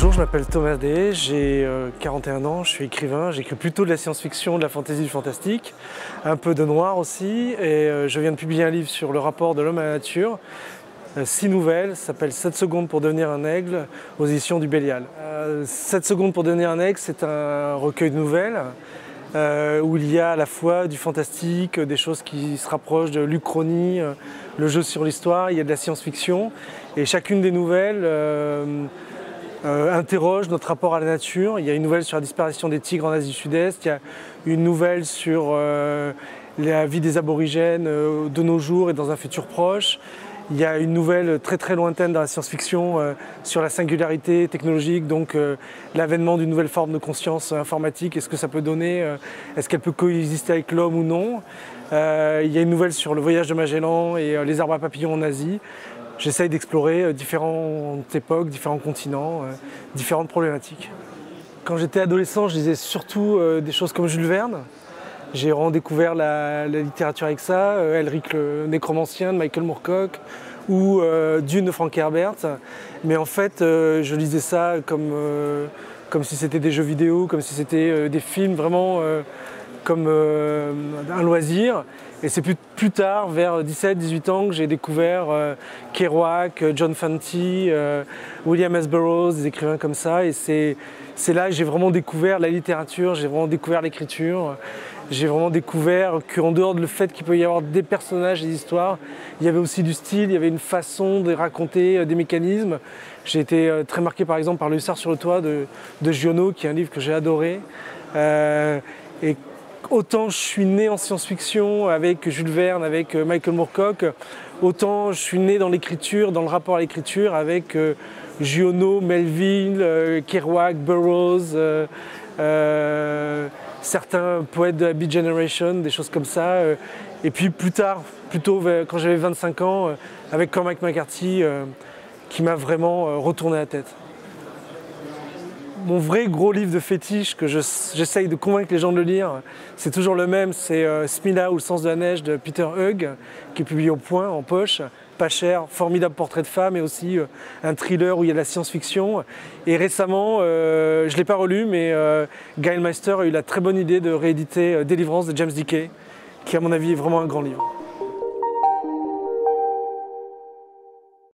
Bonjour, je m'appelle Thomas Day, j'ai 41 ans, je suis écrivain, j'écris plutôt de la science-fiction, de la fantasy, du fantastique, un peu de noir aussi, et je viens de publier un livre sur le rapport de l'homme à la nature, 6 nouvelles, ça s'appelle 7 secondes pour devenir un aigle, aux éditions du Bélial. 7 secondes pour devenir un aigle, c'est un recueil de nouvelles où il y a à la fois du fantastique, des choses qui se rapprochent de l'Uchronie, le jeu sur l'histoire, il y a de la science-fiction, et chacune des nouvelles interroge notre rapport à la nature. Il y a une nouvelle sur la disparition des tigres en Asie du Sud-Est, il y a une nouvelle sur la vie des aborigènes de nos jours et dans un futur proche. Il y a une nouvelle très très lointaine dans la science-fiction sur la singularité technologique, donc l'avènement d'une nouvelle forme de conscience informatique, est-ce que ça peut donner, est-ce qu'elle peut coexister avec l'homme ou non. Il y a une nouvelle sur le voyage de Magellan et les arbres à papillons en Asie. J'essaye d'explorer différentes époques, différents continents, différentes problématiques. Quand j'étais adolescent, je lisais surtout des choses comme Jules Verne. J'ai redécouvert la littérature avec ça, Elric le Nécromancien de Michael Moorcock ou Dune de Frank Herbert. Mais en fait, je lisais ça comme si c'était des jeux vidéo, comme si c'était des films, vraiment comme un loisir. Et c'est plus tard, vers 17-18 ans, que j'ai découvert Kerouac, John Fante, William S. Burroughs, des écrivains comme ça. Et c'est là que j'ai vraiment découvert la littérature, j'ai vraiment découvert l'écriture. J'ai vraiment découvert qu'en dehors du fait qu'il peut y avoir des personnages et des histoires, il y avait aussi du style, il y avait une façon de raconter des mécanismes. J'ai été très marqué par exemple par Le Hussard sur le toit de Giono, qui est un livre que j'ai adoré. Et autant je suis né en science-fiction avec Jules Verne, avec Michael Moorcock, autant je suis né dans l'écriture, dans le rapport à l'écriture avec Giono, Melville, Kerouac, Burroughs, certains poètes de la Beat Generation, des choses comme ça. Et puis plus tard, plutôt quand j'avais 25 ans, avec Cormac McCarthy, qui m'a vraiment retourné la tête. Mon vrai gros livre de fétiche que j'essaye de convaincre les gens de le lire, c'est toujours le même, c'est Smilla ou Le sens de la neige de Peter Hugg, qui est publié au Point, en poche, pas cher, formidable portrait de femme et aussi un thriller où il y a de la science-fiction. Et récemment, je ne l'ai pas relu, mais Gail Meister a eu la très bonne idée de rééditer Délivrance de James Dickey, qui à mon avis est vraiment un grand livre.